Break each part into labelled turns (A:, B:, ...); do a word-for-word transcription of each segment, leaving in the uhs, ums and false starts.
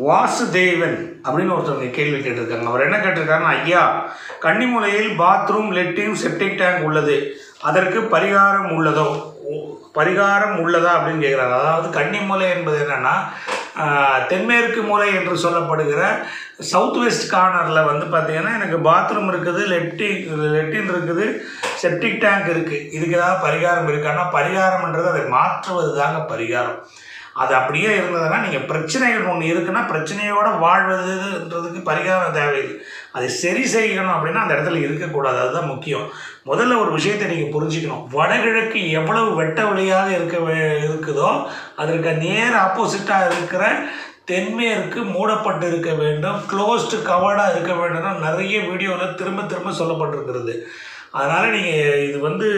A: வாசுதேவன் அப்படின்னு ஒருத்தவங்க கேள்வி கேட்டிருக்காங்க. அவர் என்ன கேட்டிருக்காருன்னா, ஐயா கன்னிமூலையில் பாத்ரூம் லெட்டின் செப்டிக் டேங்க் உள்ளது, அதற்கு பரிகாரம் உள்ளதோ பரிகாரம் உள்ளதா அப்படின்னு கேட்குறாங்க. அதாவது கன்னிமூலை என்பது என்னென்னா தென்மேற்கு மூலை என்று சொல்லப்படுகிற சவுத் வெஸ்ட் கார்னரில் வந்து பார்த்திங்கன்னா எனக்கு பாத்ரூம் இருக்குது, லெப்டின் லெட்டின் இருக்குது, செப்டிக் டேங்க் இருக்குது. இதுக்கு ஏதாவது பரிகாரம் இருக்கான்னா பரிகாரம்ன்றது அதை மாற்றுவது தாங்க பரிகாரம். அது அப்படியே இருந்ததுன்னா நீங்கள் பிரச்சனைகள் ஒன்று இருக்குன்னா பிரச்சனையோடு வாழ்வதுன்றதுக்கு பரிகாரம் தேவையில்லை. அதை சரி செய்யணும் அப்படின்னா அந்த இடத்துல இருக்கக்கூடாது. அதுதான் முக்கியம். முதல்ல ஒரு விஷயத்தை நீங்கள் புரிஞ்சுக்கணும். வடகிழக்கு எவ்வளவு வெட்ட வழியாக இருக்க இருக்குதோ அதற்கு நேர் ஆப்போசிட்டாக இருக்கிற தென்மேற்கு மூடப்பட்டு இருக்க வேண்டும், க்ளோஸ்டு கவர்டாக இருக்க வேண்டும்னா நிறைய வீடியோவில் திரும்ப திரும்ப சொல்லப்பட்டிருக்கிறது. அதனால் நீங்கள் இது வந்து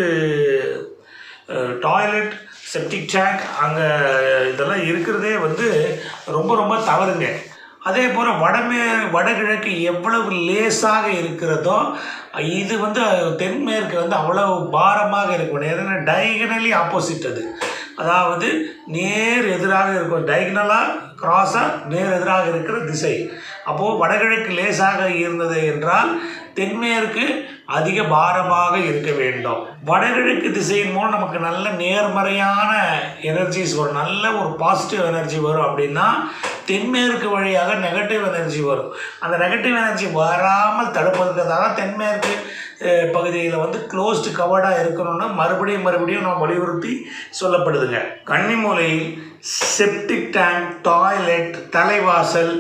A: டாய்லெட் செப்டிக் டேங்க் அங்கே இதெல்லாம் இருக்கிறதே வந்து ரொம்ப ரொம்ப தவறுங்க. அதே போல் வடமே வடகிழக்கு எவ்வளவு லேசாக இருக்கிறதோ இது வந்து தென்மேற்கு வந்து அவ்வளவு பாரமாக இருக்கணும். எதுனா டைகனலி ஆப்போசிட், அது அதாவது நேர் எதிராக இருக்கும், டைகனலாக கிராஸாக நேர் எதிராக இருக்கிற திசை. அப்போது வடகிழக்கு லேசாக இருந்தது என்றால் தென்மேற்கு அதிக பாரமாக இருக்க வேண்டும். வடகிழக்கு திசையின் மூலம் நமக்கு நல்ல நேர்மறையான எனர்ஜிஸ் வரும், நல்ல ஒரு பாசிட்டிவ் எனர்ஜி வரும். அப்படின்னா தென்மேற்கு வழியாக நெகட்டிவ் எனர்ஜி வரும். அந்த நெகட்டிவ் எனர்ஜி வராமல் தடுப்பதற்காக தென்மேற்கு பகுதியில் வந்து க்ளோஸ்டு கவர்டாக இருக்கணும்னு மறுபடியும் மறுபடியும் நம்ம வலியுறுத்தி சொல்லப்படுதுங்க. கன்னிமூலையில் செப்டிக் டேங்க், டாய்லெட், தலைவாசல்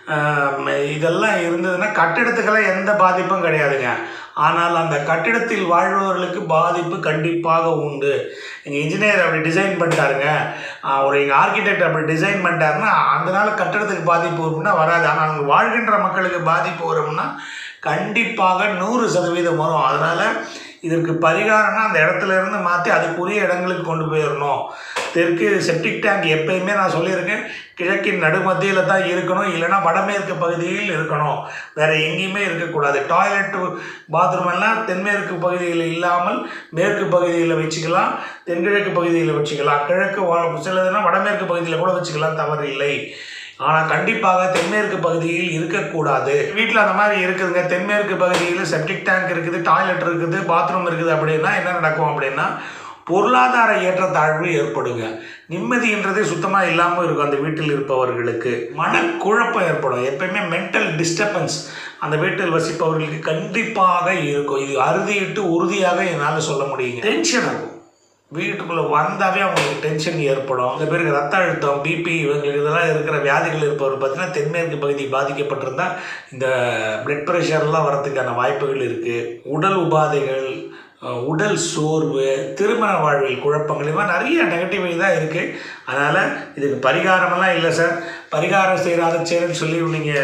A: இதெல்லாம் இருந்ததுன்னா கட்டிடத்துக்கெல்லாம் எந்த பாதிப்பும் கிடையாதுங்க. ஆனால் அந்த கட்டிடத்தில் வாழ்பவர்களுக்கு பாதிப்பு கண்டிப்பாக உண்டு. எங்கள் இன்ஜினியர் அப்படி டிசைன் பண்ணிட்டாருங்க, ஒரு எங்கள் ஆர்கிடெக்ட் அப்படி டிசைன் பண்ணிட்டாருன்னா அதனால கட்டிடத்துக்கு பாதிப்பு வரும்னா வராது. ஆனால் அங்கே வாழ்கின்ற மக்களுக்கு பாதிப்பு வரும்னா கண்டிப்பாக நூறு சதவீதம் வரும். அதனால் இதற்கு பரிகாரம்னா அந்த இடத்துல இருந்து மாற்றி அதுக்குரிய இடங்களுக்கு கொண்டு போயிடணும். தெற்கு செப்டிக் டேங்க் எப்பயுமே நான் சொல்லியிருக்கேன் கிழக்கின் நடுமத்தியில் தான் இருக்கணும், இல்லைனா வடமேற்கு பகுதியில் இருக்கணும், வேறு எங்கேயுமே இருக்கக்கூடாது. டாய்லெட்டு பாத்ரூம் எல்லாம் தென்மேற்கு பகுதியில் இல்லாமல் மேற்கு பகுதியில் வச்சுக்கலாம், தென்கிழக்கு பகுதியில் வச்சுக்கலாம், கிழக்கு சிலதுன்னா வடமேற்கு பகுதியில் கூட வச்சுக்கலாம், தவறு இல்லை. ஆனால் கண்டிப்பாக தென்மேற்கு பகுதியில் இருக்கக்கூடாது. வீட்டில் அந்த மாதிரி இருக்குதுங்க, தென்மேற்கு பகுதியில் செப்டிக் டேங்க் இருக்குது, டாய்லெட் இருக்குது, பாத்ரூம் இருக்குது அப்படின்னா என்ன நடக்கும் அப்படின்னா பொருளாதார ஏற்றத்தாழ்வு ஏற்படுங்க. நிம்மதின்றதே சுத்தமாக இல்லாமல் இருக்கும் அந்த வீட்டில் இருப்பவர்களுக்கு. மனக்குழப்பம் ஏற்படும், எப்பயுமே மென்டல் டிஸ்டர்பன்ஸ் அந்த வீட்டில் வசிப்பவர்களுக்கு கண்டிப்பாக இருக்கும். இது அறுதியிட்டு உறுதியாக என்னால் சொல்ல முடியுங்க. டென்ஷன் இருக்கும், வீட்டுக்குள்ளே வந்தாவே அவங்களுக்கு டென்ஷன் ஏற்படும். சில பேருக்கு ரத்த அழுத்தம், பிபி இவங்களுக்கு இதெல்லாம் இருக்கிற வியாதிகள் இருப்பவர் பார்த்தீங்கன்னா தென்மேற்கு பகுதி பாதிக்கப்பட்டிருந்தால் இந்த பிளட் ப்ரெஷர்லாம் வரதுக்கான வாய்ப்புகள் இருக்குது. உடல் உபாதைகள், உடல் சோர்வு, திருமண வாழ்வில் குழப்பங்கள், இது மாதிரி நிறைய நெகட்டிவ் தான் இருக்குது. அதனால் இதுக்கு பரிகாரமெல்லாம் இல்லை சார், பரிகாரம் செய்கிறாத சரின்னு சொல்லி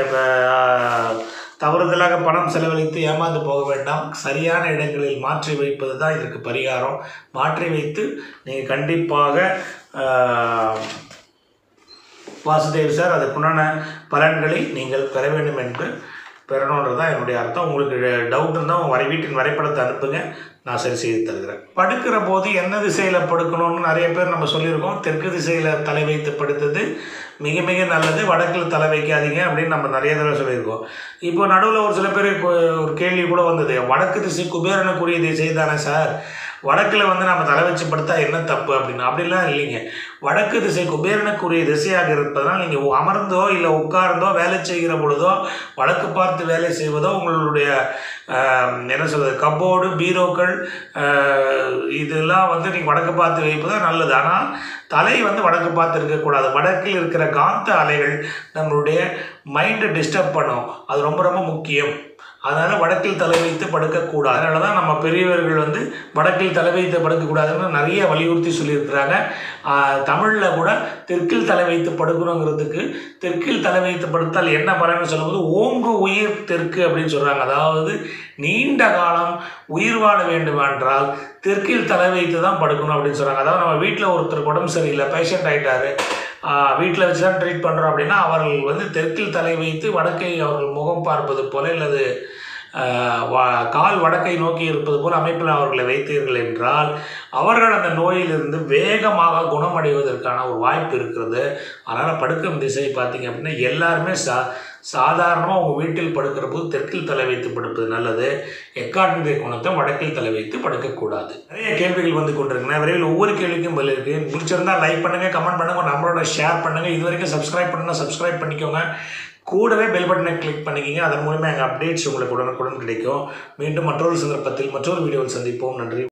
A: நீங்கள் தவறுதலாக பணம் செலவழித்து ஏமாந்து போக வேண்டாம். சரியான இடங்களில் மாற்றி வைப்பது தான் இதற்கு பரிகாரம். மாற்றி வைத்து நீங்கள் கண்டிப்பாக வாசுதேவ் சார் அதுக்குண்டான பலன்களை நீங்கள் பெற வேண்டும் என்று பெறணுன்றது தான் என்னுடைய அர்த்தம். உங்களுக்கு டவுட் இருந்தால் வரை வீட்டின் வரைபடத்தை அனுப்புங்க, நான் சரி செய்து தருகிறேன். படுக்கிற போது எந்த திசையில் படுக்கணும்னு நிறைய பேர் நம்ம சொல்லியிருக்கோம். தெற்கு திசையில் தலை வைத்து படுத்தது மிக மிக நல்லது, வடக்கில் தலை வைக்காதீங்க அப்படின்னு நம்ம நிறைய தடவை சொல்லியிருக்கோம். இப்போ நடுவில் ஒரு சில பேர் ஒரு கேள்வி கூட வந்தது, வடக்கு திசை குபேரனுக்குரிய திசை தானே சார், வடக்கில் வந்து நம்ம தலை வச்சு படுத்தா என்ன தப்பு அப்படின்னு. அப்படிலாம் இல்லைங்க. வடக்கு திசை குபேரனுக்குரிய திசையாக இருப்பதனால் நீங்கள் அமர்ந்தோ இல்லை உட்கார்ந்தோ வேலை செய்கிற பொழுதோ வடக்கு பார்த்து வேலை செய்வதோ உங்களுடைய என்ன சொல்கிறது கப்போர்டு, பீரோக்கள் இதெல்லாம் வந்து நீங்கள் வடக்கு பார்த்து வைப்பதோ நல்லது. ஆனால் தலை வந்து வடக்கு பார்த்து இருக்கக்கூடாது. வடக்கில் இருக்கிற காந்த அலைகள் நம்மளுடைய மைண்டை டிஸ்டர்ப் பண்ணும், அது ரொம்ப ரொம்ப முக்கியம். அதனால் வடக்கில் தலை வைத்து படுக்கக்கூடாது. அதனால தான் நம்ம பெரியவர்கள் வந்து வடக்கில் தலை வைத்து படுக்கக்கூடாதுன்னு நிறைய வலியுறுத்தி சொல்லியிருக்கிறாங்க. தமிழில் கூட தெற்கில் தலை வைத்து படுக்கணுங்கிறதுக்கு தெற்கில் தலை வைத்து படுத்தால் என்ன பலன்னு சொல்லும்போது ஓங்கு உயிர் தெற்கு அப்படின்னு சொல்கிறாங்க. அதாவது நீண்ட காலம் உயிர் வாழ வேண்டுமென்றால் தெற்கில் தலை வைத்து தான் படுக்கணும் அப்படின்னு சொல்கிறாங்க. அதாவது நம்ம வீட்டில் ஒருத்தருக்கு உடம்பு சரியில்லை, பேஷண்ட் ஆகிட்டாரு, வீட்டில் வச்சு தான் ட்ரீட் பண்ணுறோம் அப்படின்னா அவர்கள் வந்து தெற்கில் தலை வைத்து வடக்கை அவர்கள் முகம் பார்ப்பது போல இல்லது கால் வடக்கை நோக்கி இருப்பது போல் அமைப்பில் அவர்களை வைத்தீர்கள் என்றால் அவர்கள் அந்த நோயிலிருந்து வேகமாக குணமடைவதற்கான ஒரு வாய்ப்பு இருக்கிறது. அதனால் படுக்கும் திசை பார்த்தீங்க அப்படின்னா எல்லாருமே சா சாதாரணமாக உங்கள் வீட்டில் படுக்கிற போது தெற்கில் தலை வைத்து படுப்பது நல்லது. எக்காரணத்தை குணத்தை வடக்கில் தலை வைத்து படுக்கக்கூடாது. நிறைய கேள்விகள் வந்து கொண்டிருக்குங்க. விரைவில் ஒவ்வொரு கேள்விக்கும் பதில் இருக்குது. பிடிச்சிருந்தால் லைக் பண்ணுங்கள், கமெண்ட் பண்ணுங்கள், நம்மளோட ஷேர் பண்ணுங்கள். இது வரைக்கும் சப்ஸ்கிரைப் பண்ணுங்கள், சப்ஸ்கிரைப் பண்ணிக்கோங்க. கூடவே பெல் பட்டனை கிளிக் பண்ணிக்கிங்க. அதன் மூலமாக எங்கள் அப்டேட்ஸ் உங்களுக்கு உடனுக்குடன் கிடைக்கும். மீண்டும் மற்றொரு சந்தர்ப்பத்தில் மற்றொரு வீடியோவில் சந்திப்போம். நன்றி.